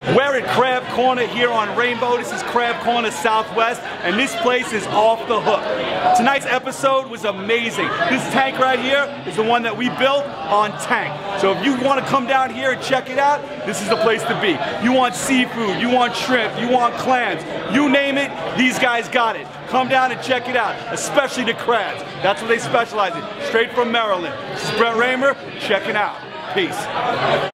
We're at Crab Corner here on Rainbow. This is Crab Corner Southwest, and this place is off the hook. Tonight's episode was amazing. This tank right here is the one that we built on tank. So if you want to come down here and check it out, this is the place to be. You want seafood, you want shrimp, you want clams, you name it, these guys got it. Come down and check it out, especially the crabs. That's what they specialize in, straight from Maryland. This is Raymer, checking out. Peace.